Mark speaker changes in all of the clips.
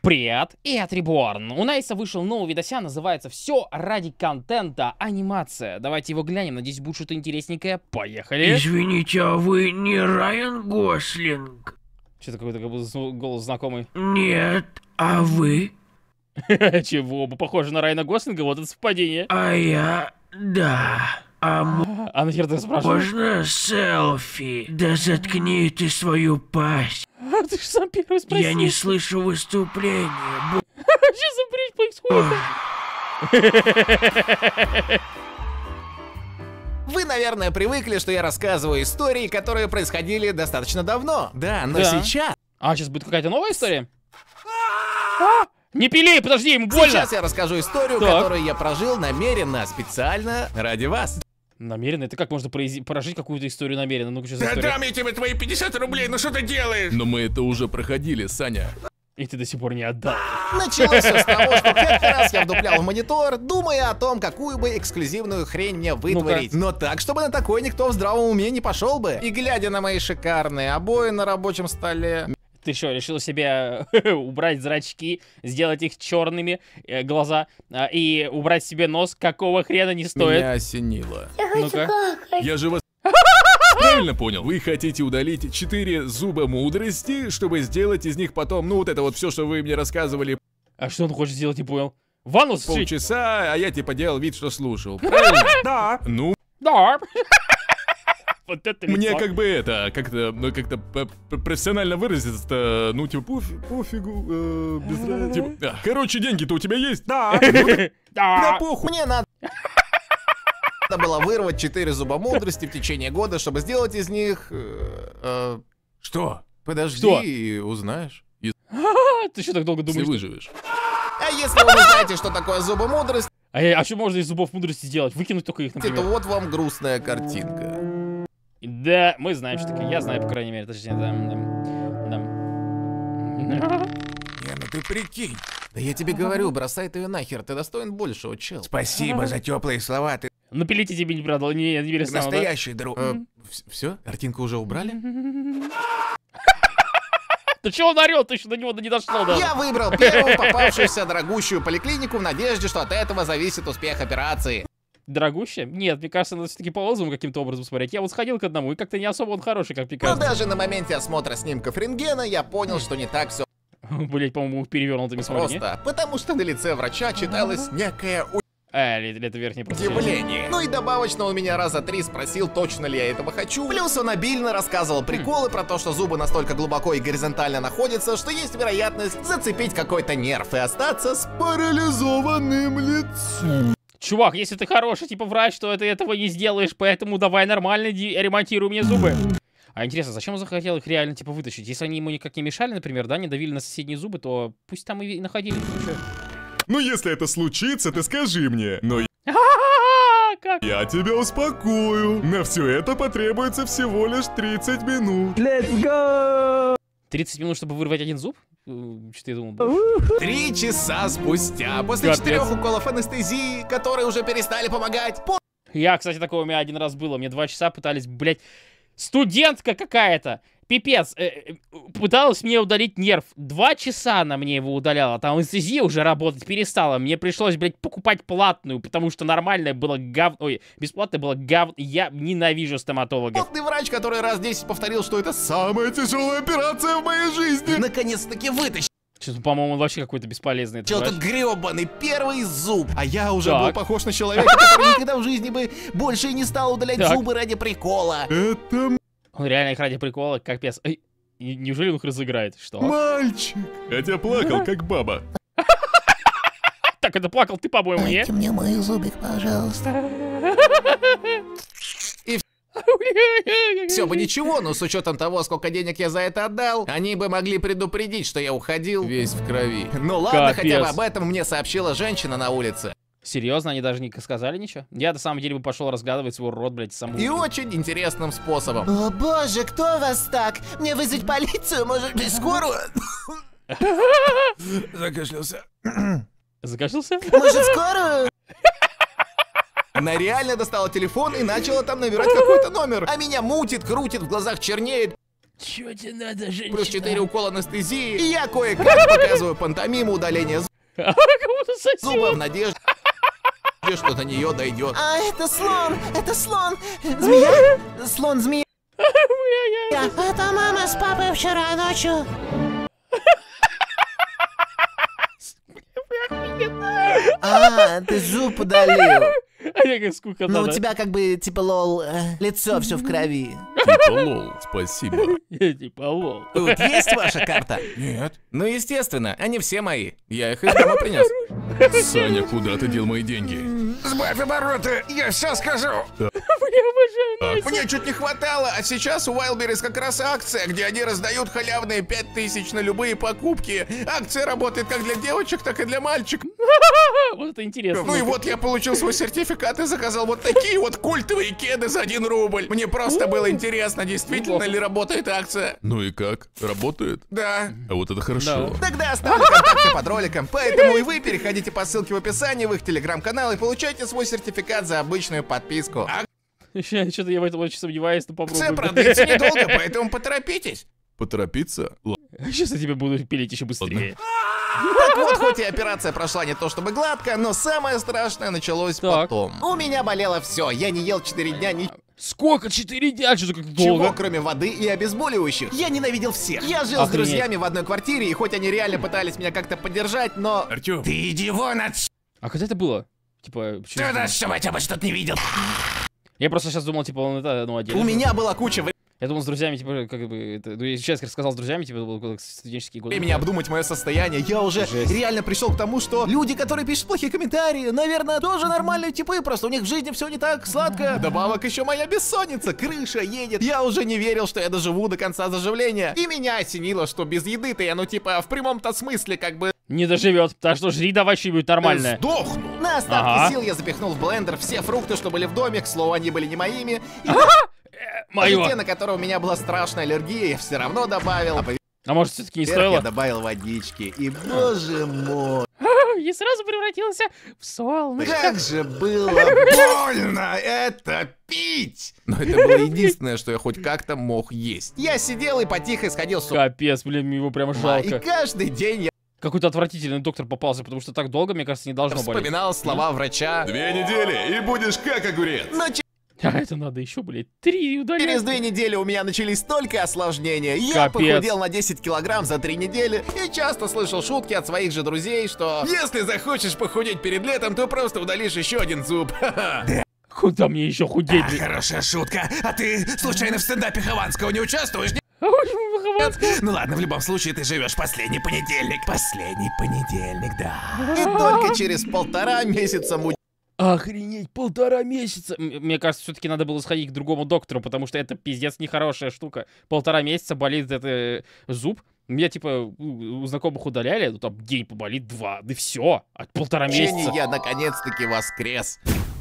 Speaker 1: Привет, это Реборн. У Найса вышел новый видося, называется «Все ради контента. Анимация». Давайте его глянем, надеюсь, будет что-то интересненькое. Поехали.
Speaker 2: Извините, а вы не Райан Гослинг?
Speaker 1: Что-то какой-то как будто голос знакомый.
Speaker 2: Нет, а вы?
Speaker 1: Чего? Оба похожи на Райана Гослинга, вот это совпадение.
Speaker 2: А я... да. А
Speaker 1: нахер ты спрашиваешь?
Speaker 2: можно селфи? Да заткни ты свою пасть.
Speaker 1: Ты же сам первый спросил.
Speaker 2: Я не слышу выступления.
Speaker 1: Что за бред происходит?
Speaker 3: Вы, наверное, привыкли, что я рассказываю истории, которые происходили достаточно давно. Да, но сейчас...
Speaker 1: А, сейчас будет какая-то новая история? Не пили, подожди, ему больно!
Speaker 3: Сейчас я расскажу историю, которую я прожил намеренно, специально ради вас.
Speaker 1: Намеренно? Это как можно прожить какую-то историю намеренно? Ну-ка, что за история?
Speaker 4: Дам я тебе твои 50 рублей, ну что ты делаешь?
Speaker 5: Но мы это уже проходили, Саня.
Speaker 1: И ты до сих пор не отдал.
Speaker 3: Началось все с того, что как-то раз я вдуплял в монитор, думая о том, какую бы эксклюзивную хрень мне вытворить. Но так, чтобы на такой никто в здравом уме не пошел бы. И глядя на мои шикарные обои на рабочем столе...
Speaker 1: Ты что, решил себе убрать зрачки, сделать их черными, глаза, и убрать себе нос? Какого хрена не стоит?
Speaker 5: Меня осенило.
Speaker 1: Ну-ка.
Speaker 5: Я же вас правильно понял. Вы хотите удалить 4 зуба мудрости, чтобы сделать из них потом, ну вот это вот все, что вы мне рассказывали
Speaker 1: А что он хочет сделать, не понял? Ванну сшить?
Speaker 5: полчаса, а я типа делал вид, что слушал. Правильно?
Speaker 4: Да.
Speaker 5: Ну,
Speaker 1: Да. Вот это
Speaker 5: мне
Speaker 1: лицо.
Speaker 5: как бы это, как-то профессионально выразиться, ну типа пофигу, без разницы. Типа, да. Короче, деньги-то у тебя есть?
Speaker 4: Да.
Speaker 3: Да
Speaker 1: Да.
Speaker 3: похуй, мне надо было вырвать 4 зуба мудрости в течение года, чтобы сделать из них...
Speaker 5: Что?
Speaker 3: Подожди,
Speaker 1: Что?
Speaker 3: узнаешь.
Speaker 1: Ты что так долго
Speaker 5: Если
Speaker 1: думаешь?
Speaker 5: выживешь.
Speaker 3: А если вы не знаете, что такое зубы мудрости,
Speaker 1: А что можно из зубов мудрости сделать? Выкинуть только их,
Speaker 3: то
Speaker 1: например.
Speaker 3: вот вам грустная картинка.
Speaker 1: Да, мы знаем, что такое. Я знаю, по крайней мере. Точнее, да.
Speaker 3: Не, ну ты прикинь. Да я тебе говорю, бросай ты ее нахер, ты достоин большего, чел.
Speaker 4: Спасибо за теплые слова, ты
Speaker 1: Напилите тебе не продал, не перестану, да?
Speaker 4: настоящий друг.
Speaker 3: Все? Картинку уже убрали?
Speaker 1: Ты чего он орёт? Ты еще до него не дошло, да?
Speaker 3: Я выбрал первую попавшуюся дорогущую поликлинику в надежде, что от этого зависит успех операции.
Speaker 1: Дорогущая? Нет, мне кажется, надо все-таки по отзывам каким-то образом смотреть. Я вот сходил к одному, и как-то не особо он хороший, как мне
Speaker 3: Но
Speaker 1: кажется.
Speaker 3: даже на моменте осмотра снимков рентгена я понял, что не так все
Speaker 1: Блять, по-моему, перевернутыми смотри.
Speaker 3: просто. Потому что на лице врача читалось некое
Speaker 1: Это верхний просто.
Speaker 3: удивление. Ну и добавочно у меня раза 3 спросил, точно ли я этого хочу. Плюс он обильно рассказывал приколы про то, что зубы настолько глубоко и горизонтально находятся, что есть вероятность зацепить какой-то нерв и остаться с парализованным лицом.
Speaker 1: Чувак, если ты хороший, типа врач, то ты этого не сделаешь, поэтому давай нормально ремонтируй мне зубы. А интересно, зачем он захотел их реально, типа, вытащить? Если они ему никак не мешали, например, да, не давили на соседние зубы, то пусть там и находились.
Speaker 6: Ну, если это случится, ты скажи мне. Но
Speaker 1: Как?
Speaker 6: я тебя успокою. На все это потребуется всего лишь 30 минут.
Speaker 1: 30 минут, чтобы вырвать один зуб? Что я думал?
Speaker 3: 3 часа спустя, после
Speaker 1: Капец.
Speaker 3: 4 уколов анестезии, которые уже перестали помогать,
Speaker 1: Я, кстати, такого у меня один раз было. Мне 2 часа пытались, блядь, студентка какая-то. Пипец. Пыталась мне удалить нерв. 2 часа она мне его удаляла. Там анестезия уже работать перестала. Мне пришлось, блядь, покупать платную, потому что нормальная была Ой, бесплатная была Я ненавижу стоматологов.
Speaker 3: потный врач, который раз 10 повторил, что это
Speaker 6: Самая тяжелая операция в моей жизни.
Speaker 3: наконец-таки вытащил
Speaker 1: Что-то, по-моему, он вообще какой-то бесполезный. этот
Speaker 3: этот
Speaker 1: врач.
Speaker 3: гребаный первый зуб. А я уже
Speaker 1: Так.
Speaker 3: был похож на человека, который никогда в жизни бы больше и не стал удалять
Speaker 1: Так.
Speaker 3: зубы ради прикола.
Speaker 6: Это
Speaker 1: Он реально их ради прикола, капец. Эй, неужели он их разыграет? Что?
Speaker 6: мальчик. Хотя плакал, как баба.
Speaker 1: Так, это плакал ты, по-моему, не?
Speaker 3: мне мой зубик, пожалуйста. Все бы ничего, но с учетом того, сколько денег я за это отдал, они бы могли предупредить, что я уходил
Speaker 5: Весь в крови.
Speaker 3: Ну ладно, хотя бы
Speaker 1: Капец.
Speaker 3: об этом мне сообщила женщина на улице.
Speaker 1: Серьезно, они даже не сказали ничего? Я на самом деле бы пошел разглядывать свой рот, блядь, саму.
Speaker 3: И очень интересным способом.
Speaker 7: О боже, кто вас так? Мне вызвать полицию, может быть, скорую?
Speaker 5: Закашлялся.
Speaker 1: Закашлялся?
Speaker 7: Может, скорую?
Speaker 3: Она реально достала телефон и начала там набирать какой-то номер. А меня мутит, крутит, в глазах чернеет.
Speaker 1: Чё тебе надо, женщина?
Speaker 3: Плюс 4 укола анестезии. И я кое-как показываю пантомиму удаления
Speaker 1: Кому-то
Speaker 3: зуба
Speaker 1: сосёт.
Speaker 3: в надежде, что до нее дойдет.
Speaker 7: А, это слон! Это слон! Змея? Слон, змея. Это мама с папой вчера ночью. А, ты зуб удалил.
Speaker 1: А я как сколько
Speaker 7: Ну, у
Speaker 1: надо.
Speaker 7: тебя как бы, типа, лол, лицо все в крови.
Speaker 5: Типа лол, спасибо.
Speaker 1: Я типа лол.
Speaker 3: Тут есть ваша карта?
Speaker 4: Нет.
Speaker 3: Ну, естественно, они все мои. Я их из дома принес.
Speaker 5: Саня, куда ты дел мои деньги?
Speaker 4: Сбавь обороты, я все скажу.
Speaker 1: Бля, обожаю Настю.
Speaker 3: Мне чуть не хватало, а сейчас у Wildberries как раз акция, где они раздают халявные 5000 на любые покупки. Акция работает как для девочек, так и для мальчиков.
Speaker 1: Вот это интересно.
Speaker 3: Ну и вот я получил свой сертификат и заказал вот такие вот культовые кеды за 1 рубль. Мне просто было интересно, действительно ли работает акция.
Speaker 5: Ну и как? Работает?
Speaker 3: Да.
Speaker 5: А вот это хорошо.
Speaker 3: Тогда оставлю контакты под роликом, поэтому и вы переходите по ссылке в описании в их телеграм-канал и получайте свой сертификат за обычную подписку.
Speaker 1: Что-то я в этом очень сомневаюсь, но
Speaker 3: Акция
Speaker 1: попробуй.
Speaker 3: продлится недолго, поэтому поторопитесь.
Speaker 5: Поторопиться?
Speaker 1: Сейчас я тебя буду пилить еще быстрее.
Speaker 3: Так вот, хоть и операция прошла не то чтобы гладко, но самое страшное началось
Speaker 1: Так.
Speaker 3: потом. У меня болело все, я не ел 4 дня
Speaker 1: Сколько? 4 дня? Что-то как
Speaker 3: ничего,
Speaker 1: долго.
Speaker 3: кроме воды и обезболивающих. Я ненавидел всех. Я жил с
Speaker 1: Охренеть.
Speaker 3: друзьями в одной квартире, и хоть они реально пытались меня как-то поддержать, но...
Speaker 4: Артём, ты иди вон отсюда,
Speaker 1: А когда это было? Типа, почему-
Speaker 4: чтобы я тебя больше тут не видел.
Speaker 1: Я просто сейчас думал, типа, он это, ну, отдельно.
Speaker 3: У меня была куча
Speaker 1: Я думал с друзьями, типа, как бы, это, ну, я сейчас рассказал с друзьями, типа, это было как студенческие годы.
Speaker 3: времени обдумать мое состояние. Я уже
Speaker 1: Жесть.
Speaker 3: реально пришел к тому, что люди, которые пишут плохие комментарии, наверное, тоже нормальные типы, просто у них в жизни все не так сладко. Добавок еще моя бессонница, крыша едет. Я уже не верил, что я доживу до конца заживления. И меня осенило, что без еды-то я, ну типа, в прямом-то смысле, как бы
Speaker 1: Не доживет, так что жри давай что-нибудь нормальное.
Speaker 3: сдохну. На остатки
Speaker 1: Ага.
Speaker 3: сил я запихнул в блендер все фрукты, что были в доме, к слову, они были не моими. И
Speaker 1: Мое.
Speaker 3: даже те, на которые у меня была страшная аллергия, я все равно добавил. А
Speaker 1: А может, все-таки не
Speaker 3: поверх я
Speaker 1: стоило?
Speaker 3: добавил водички. И, боже мой,
Speaker 1: И сразу превратился в солнышко.
Speaker 3: как же было больно это пить! Но это было единственное, что я хоть как-то мог есть. Я сидел и потихо сходил с ума.
Speaker 1: Капец, блин, мне его прямо
Speaker 3: И
Speaker 1: жалко.
Speaker 3: каждый день я
Speaker 1: Какой-то отвратительный доктор попался, потому что так долго, мне кажется, не должно болеть.
Speaker 3: вспоминал слова врача.
Speaker 5: 2 недели, и будешь как огурец.
Speaker 3: Но
Speaker 1: А это надо еще, блядь, 3 удалять.
Speaker 3: через 2 недели у меня начались столько осложнения. Я
Speaker 1: Капец.
Speaker 3: похудел на 10 килограмм за 3 недели и часто слышал шутки от своих же друзей, что если захочешь похудеть перед летом, то просто удалишь еще 1 зуб.
Speaker 1: Куда мне еще худеть, блин?
Speaker 4: Хорошая шутка. А ты случайно в стендапе Хованского не участвуешь? Ну ладно, в любом случае ты живешь последний понедельник. Последний понедельник, да.
Speaker 3: И только через 1,5 месяца
Speaker 1: Охренеть, 1,5 месяца. Мне кажется, все-таки надо было сходить к другому доктору, потому что это пиздец нехорошая штука. 1,5 месяца болит это зуб. Меня, типа, у знакомых удаляли, ну там день поболит, 2, да все, от 1,5 месяца.
Speaker 3: я наконец-таки воскрес.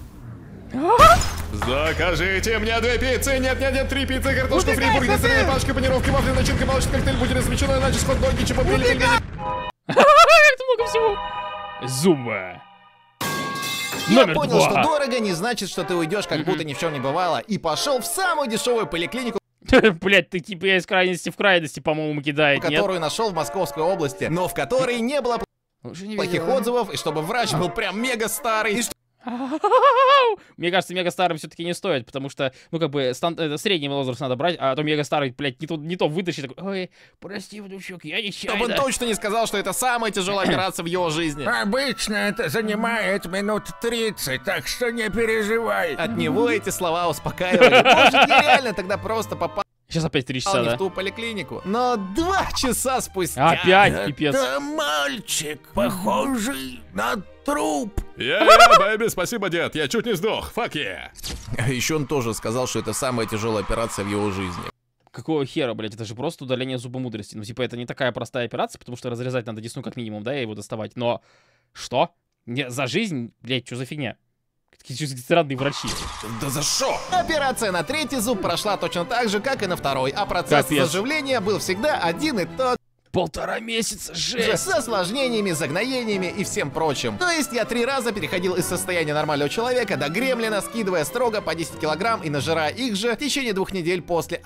Speaker 5: Закажите мне 2 пиццы, нет, 3 пиццы, картошку фри, бургер, сырная пачка, панировки, вафли, начинка, молочный коктейль, бутеры с ветчиной, начос, хот-доги, чипопили,
Speaker 1: Как много всего. Зуба.
Speaker 3: Я
Speaker 1: Номер
Speaker 3: понял,
Speaker 1: 2.
Speaker 3: что дорого не значит, что ты уйдешь, как будто ни в чем не бывало, и пошел в самую дешевую поликлинику,
Speaker 1: Блять, ты типа из крайности в крайности, по-моему, кидает, нет?
Speaker 3: которую нашел в Московской области, но в которой не было
Speaker 1: Уже не
Speaker 3: плохих
Speaker 1: видел.
Speaker 3: отзывов, и чтобы врач был прям мега старый, и
Speaker 1: Мне кажется, мега старым все-таки не стоит, потому что, ну, как бы, средний возраст надо брать, а то мега старый, блядь, не то вытащит, такой, ой, прости, внучок, я не
Speaker 3: чтобы он
Speaker 1: чайно.
Speaker 3: точно не сказал, что это самая тяжелая операция в его жизни.
Speaker 4: Обычно это занимает минут 30, так что не переживай.
Speaker 3: От него эти слова успокаивали. Может, я реально тогда просто попал
Speaker 1: Сейчас опять 3 часа,
Speaker 3: не
Speaker 1: да?
Speaker 3: в ту поликлинику. Но 2 часа спустя...
Speaker 1: Опять, пипец.
Speaker 4: Это мальчик, похожий на труп.
Speaker 5: Бэби, спасибо, дед, я чуть не сдох, fuck yeah.
Speaker 3: Еще он тоже сказал, что это самая тяжелая операция в его жизни.
Speaker 1: Какого хера, блядь, это же просто удаление зуба мудрости. Ну, типа, это не такая простая операция, потому что разрезать надо десну как минимум, да, и его доставать. Но что? За жизнь, блядь, что за фигня? Какие странные врачи.
Speaker 3: Да за шо? Операция на 3-й зуб прошла точно так же, как и на 2-й, а процесс
Speaker 1: Капец.
Speaker 3: заживления был всегда один и тот
Speaker 1: 1,5 месяца,
Speaker 3: же,
Speaker 1: жесть!
Speaker 3: с осложнениями, загноениями и всем прочим. То есть я 3 раза переходил из состояния нормального человека до гремлина, скидывая строго по 10 килограмм и нажирая их же в течение 2 недель после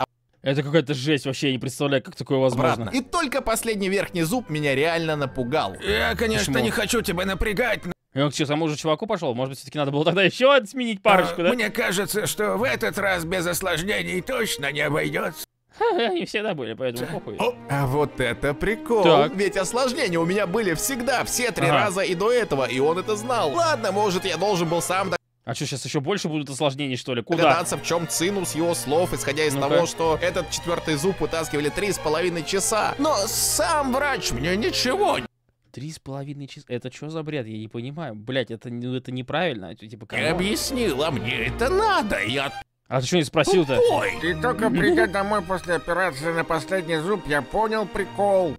Speaker 1: Это какая-то жесть, вообще я не представляю, как такое возможно.
Speaker 3: обратно. И только последний верхний зуб меня реально напугал.
Speaker 4: Я, конечно,
Speaker 1: Почему?
Speaker 4: не хочу тебя напрягать, но
Speaker 1: И он что, самому же чуваку пошел? Может быть, все-таки надо было тогда еще сменить парочку, да?
Speaker 4: мне кажется, что в этот раз без осложнений точно не обойдется.
Speaker 1: Они всегда были, поэтому похуй.
Speaker 3: А вот это прикол.
Speaker 1: Так.
Speaker 3: Ведь осложнения у меня были всегда, все 3
Speaker 1: Ага.
Speaker 3: раза и до этого, и он это знал. Ладно, может, я должен был сам
Speaker 1: А что, сейчас еще больше будут осложнений, что ли? Куда?
Speaker 3: догадаться, в чем цинус его слов, исходя из
Speaker 1: Ну-ка.
Speaker 3: того, что этот 4-й зуб вытаскивали 3,5 часа. Но сам врач мне ничего
Speaker 1: 3,5 часа. Это что за бред? Я не понимаю. Блять, это неправильно. Это, типа,
Speaker 3: не
Speaker 1: камон.
Speaker 3: объяснил, а мне это надо. Я
Speaker 1: А ты что не спросил-то?
Speaker 3: тупой.
Speaker 4: И только придя домой после операции на последний зуб, я понял прикол.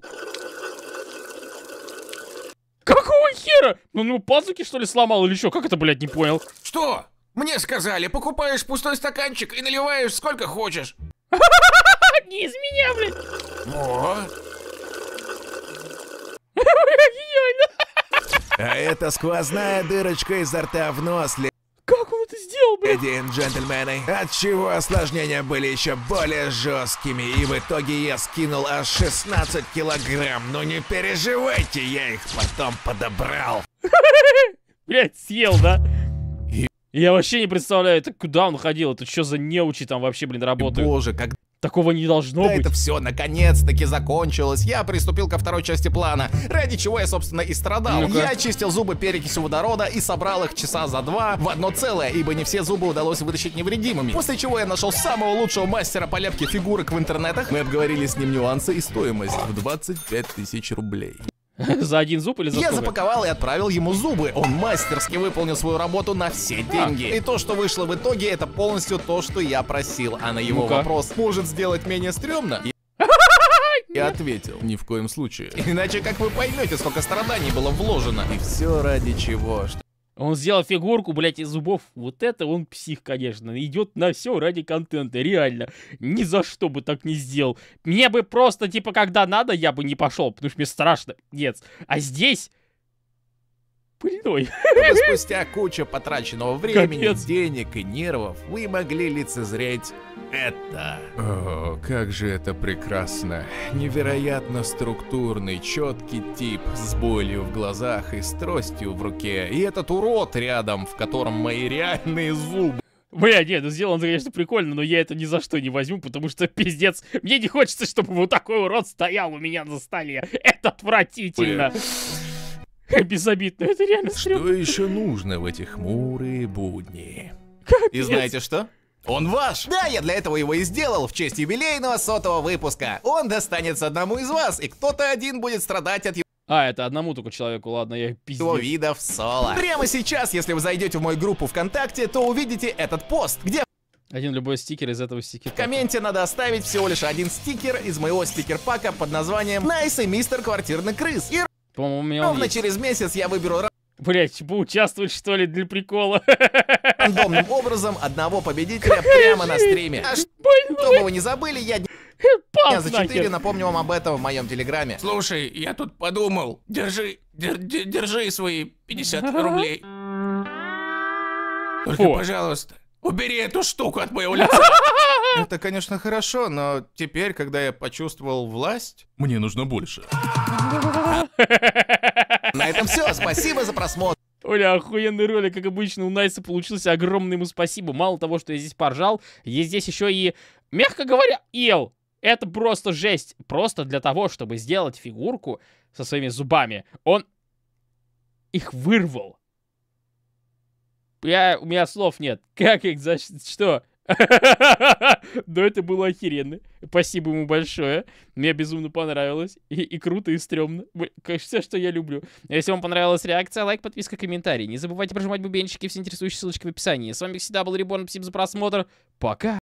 Speaker 1: Какого хера? Ну, пазуки, что ли, сломал или что? Как это, блядь, не понял?
Speaker 4: Что? Мне сказали, покупаешь пустой стаканчик и наливаешь сколько хочешь.
Speaker 1: Не из меня, блядь.
Speaker 4: О,
Speaker 3: А это сквозная дырочка изо рта в нос,
Speaker 1: Как он это сделал, блядь?
Speaker 3: леди и джентльмены. Отчего осложнения были еще более жесткими, и в итоге я скинул аж 16 килограмм. Но не переживайте, я их потом подобрал.
Speaker 1: Блядь, съел, да? Я вообще не представляю, это куда он ходил? Это что за неучи там вообще, блин, работают?
Speaker 3: Боже, когда
Speaker 1: Такого не должно быть.
Speaker 3: это все наконец-таки закончилось, я приступил ко второй части плана, ради чего я, собственно, и страдал.
Speaker 1: Ну-ка.
Speaker 3: Я очистил зубы перекисью водорода и собрал их часа за 2 в одно целое, ибо не все зубы удалось вытащить невредимыми. После чего я нашел самого лучшего мастера по лепке фигурок в интернетах. Мы обговорили с ним нюансы и стоимость в 25 тысяч рублей.
Speaker 1: За один зуб или за
Speaker 3: Я
Speaker 1: сколько?
Speaker 3: запаковал и отправил ему зубы. Он мастерски выполнил свою работу на все деньги. И то, что вышло в итоге, это полностью то, что я просил. А на его
Speaker 1: Ну-ка.
Speaker 3: вопрос, может сделать менее стрёмно? Я ответил,
Speaker 5: Ни в коем случае.
Speaker 3: иначе как вы поймете, сколько страданий было вложено. И все ради чего?
Speaker 1: Он сделал фигурку, блядь, из зубов. Вот это он псих, конечно. Идет на все ради контента, реально. Ни за что бы так не сделал. Мне бы просто, типа, когда надо, я бы не пошел, потому что мне страшно. Нет. А здесь... Пыльной.
Speaker 3: Чтобы спустя кучу потраченного времени,
Speaker 1: Капец.
Speaker 3: денег и нервов вы могли лицезреть это.
Speaker 5: О, как же это прекрасно.
Speaker 3: Невероятно структурный, четкий тип с болью в глазах и с тростью в руке. И этот урод рядом, в котором мои реальные зубы.
Speaker 1: Бля, нет, ну сделано, конечно, прикольно, но я это ни за что не возьму, потому что, пиздец, мне не хочется, чтобы вот такой урод стоял у меня на столе. Это отвратительно. Безобидно, это реально стрёмно.
Speaker 5: Что еще нужно в эти хмурые будни?
Speaker 3: И знаете что? Он ваш! Да, я для этого его и сделал в честь юбилейного 100-го выпуска. Он достанется одному из вас, и кто-то один будет страдать от
Speaker 1: А, это одному только человеку, ладно, я
Speaker 3: его
Speaker 1: пиздец.
Speaker 3: вида в соло. Прямо сейчас, если вы зайдете в мою группу ВКонтакте, то увидите этот пост, где
Speaker 1: Один любой стикер из этого стикера.
Speaker 3: в комменте надо оставить всего лишь один стикер из моего стикер-пака под названием «Найс и мистер квартирный крыс». И
Speaker 1: По-моему, у меня он
Speaker 3: ровно
Speaker 1: есть.
Speaker 3: через месяц я выберу
Speaker 1: Блять, поучаствовать что ли для прикола?
Speaker 3: рандомным образом одного победителя прямо на стриме. А чтобы вы не забыли, я дня
Speaker 1: Пас
Speaker 3: за 4
Speaker 1: нахер.
Speaker 3: напомню вам об этом в моем телеграме.
Speaker 4: слушай, я тут подумал. Держи свои 50 рублей. Только,
Speaker 1: Фу.
Speaker 4: пожалуйста, убери эту штуку от моего лица.
Speaker 3: Это, конечно, хорошо, но теперь, когда я почувствовал власть...
Speaker 5: Мне нужно больше.
Speaker 3: На этом все. Спасибо за просмотр.
Speaker 1: Оля, охуенный ролик, как обычно, у Найса получился. Огромное ему спасибо. Мало того, что я здесь поржал, я здесь еще и, мягко говоря, ел. Это просто жесть. Просто для того, чтобы сделать фигурку со своими зубами, он их вырвал. У меня слов нет. Как их, за что? Да это было охеренно. Спасибо ему большое. Мне безумно понравилось. И круто, и стрёмно. Все, что я люблю. Если вам понравилась реакция, лайк, подписка, комментарий. Не забывайте прожимать бубенчики, все интересующие ссылочки в описании. С вами всегда был Реборн. Спасибо за просмотр. Пока.